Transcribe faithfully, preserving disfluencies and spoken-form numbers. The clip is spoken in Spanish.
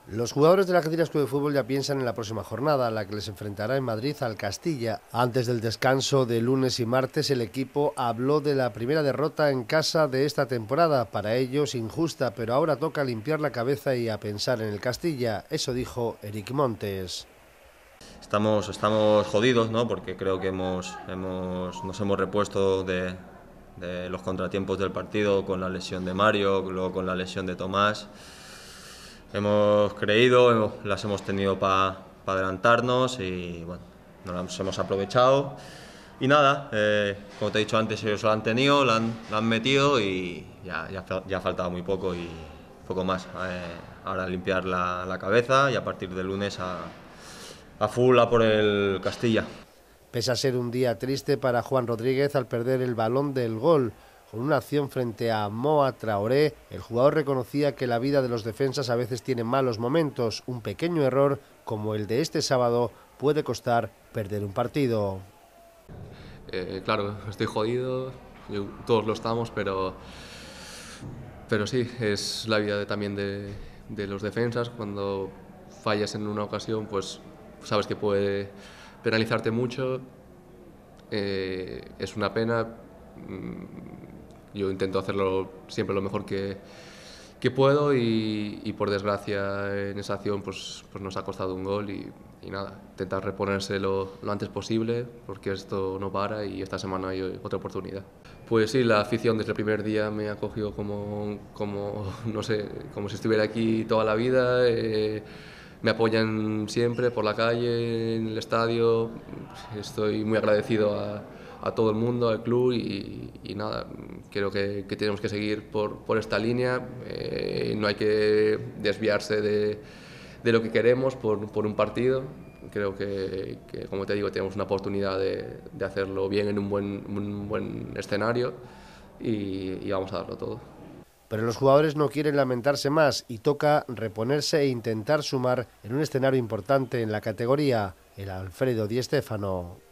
Los jugadores de la Algeciras Club de Fútbol ya piensan en la próxima jornada, la que les enfrentará en Madrid al Castilla. Antes del descanso de lunes y martes, el equipo habló de la primera derrota en casa de esta temporada, para ellos injusta, pero ahora toca limpiar la cabeza y a pensar en el Castilla. Eso dijo Eric Montes. Estamos, estamos jodidos, ¿no? Porque creo que hemos, hemos, nos hemos repuesto de, de los contratiempos del partido con la lesión de Mario, luego con la lesión de Tomás. Hemos creído, las hemos tenido para pa adelantarnos y bueno, nos las hemos aprovechado. Y nada, eh, como te he dicho antes, ellos lo han tenido, lo han, lo han metido y ya, ya, ya ha faltado muy poco y poco más. Eh, ahora limpiar la, la cabeza y a partir del lunes a, a full a por el Castilla. Pese a ser un día triste para Juan Rodríguez al perder el balón del gol, con una acción frente a Moa Traoré, el jugador reconocía que la vida de los defensas a veces tiene malos momentos. Un pequeño error, como el de este sábado, puede costar perder un partido. Eh, claro, estoy jodido, yo, todos lo estamos, pero, pero sí, es la vida de, también de, de los defensas. Cuando fallas en una ocasión, pues sabes que puede penalizarte mucho. Eh, es una pena. Yo intento hacerlo siempre lo mejor que, que puedo y, y por desgracia en esa acción pues, pues nos ha costado un gol y, y nada, intentar reponerse lo, lo antes posible porque esto no para y esta semana hay otra oportunidad. Pues sí, la afición desde el primer día me ha cogido como, como no sé, como si estuviera aquí toda la vida. Eh, me apoyan siempre por la calle, en el estadio. Estoy muy agradecido a, a todo el mundo, al club y, y nada, creo que, que tenemos que seguir por, por esta línea. Eh, no hay que desviarse de, de lo que queremos por, por un partido. Creo que, que, como te digo, tenemos una oportunidad de, de hacerlo bien en un buen, un buen escenario y, y vamos a darlo todo. Pero los jugadores no quieren lamentarse más y toca reponerse e intentar sumar en un escenario importante en la categoría. El Alfredo Di Stéfano.